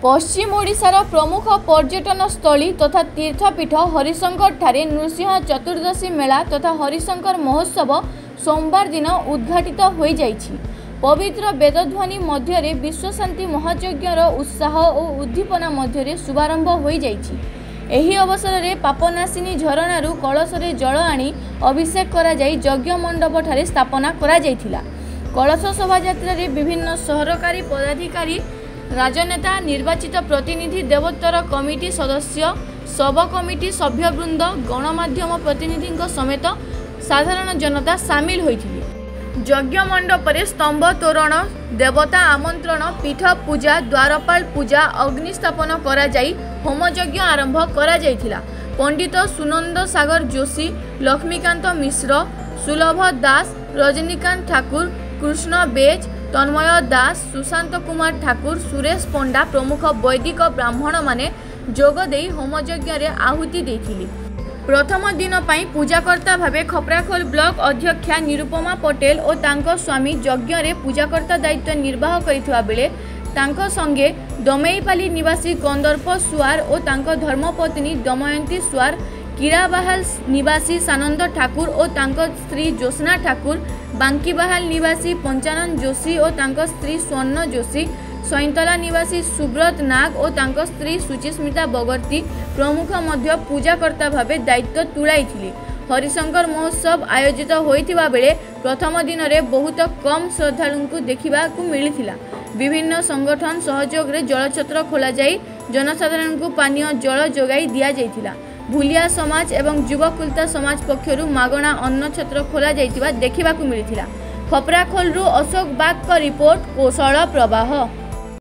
पश्चिम ओडिशार प्रमुख पर्यटन स्थली तथा तीर्थपीठ हरिशंकर ठारे नृसिंह चतुर्दशी मेला तथा हरिशंकर महोत्सव सोमवार दिन उद्घाटित हो जाइछि। पवित्र वेदध्वनि मध्य विश्वशांति महायज्ञर उत्साह और उद्दीपना मध्य शुभारंभ हो जाइछि। एही अवसर में पापनाशिनी झरणारू कलशरे जल आनी अभिषेक करा जाई यज्ञ मंडप ठारे स्थापना करा जाइथिला। कलश शोभायात्रा रे विभिन्न सरकारी पदाधिकारी, राजनेता, निर्वाचित प्रतिनिधि, देवोत्तर कमिटी सदस्य, सब कमिटी सभ्यवृंद, गणमाध्यम प्रतिनिधि समेत साधारण जनता सामिल होइथिले। यज्ञ मंडपरे स्तंभ तोरण, देवता आमंत्रण, पीठ पूजा, द्वारपाल पूजा, अग्निस्थापन करा जाई होमयज्ञ आरंभ करा जाइथिला। पंडित सुनंद सागर जोशी, लक्ष्मीकांत मिश्र, सुलभ दास, रजनीकांत ठाकुर, कृष्ण बेज, तन्मय दास, सुशांत कुमार ठाकुर, सुरेश पंडा प्रमुख वैदिक ब्राह्मण माने जोगदे होमयज्ञ रे आहुति देथिले। प्रथम दिन पाई पूजाकर्ता भावे खपराखोल ब्लॉक अध्यक्षा निरुपमा पटेल और तांको स्वामी यज्ञ रे पूजाकर्ता दायित्व निर्वाह करिथवा बेले तांको संगे दमेईपाली निवासी कंदर्प सुआर और तांको धर्मपत्नी दमयंती सुआर, किराबाहाल निवासी सानंद ठाकुर और तांको स्त्री ज्योत्सना ठाकुर, बांकीबाहाल निवासी पंचानन जोशी और तांको स्त्री स्वर्ण जोशी, सैंतला निवासी सुब्रत नाग और तांको स्त्री सुचिस्मिता बगर्ती प्रमुख मध्य पूजाकर्ता भावे दायित्व तुलाइथिले। हरिशंकर महोत्सव आयोजित होइथिबा बेले प्रथम दिन में बहुत कम श्रद्धालु को देखा मिलिथिला। विभिन्न संगठन सहयोग रे जलछत्र खोल जाई जनसाधारण को पानीय जल जोगाई दिया जाइथिला। भूलिया समाज एवं युवकुलता समाज पक्षरु मागणा अन्न छत्र खोल जाइथिबा देखिबा मिलिथिला। खपराखोलरू अशोक बाग का रिपोर्ट, कौशल प्रवाह।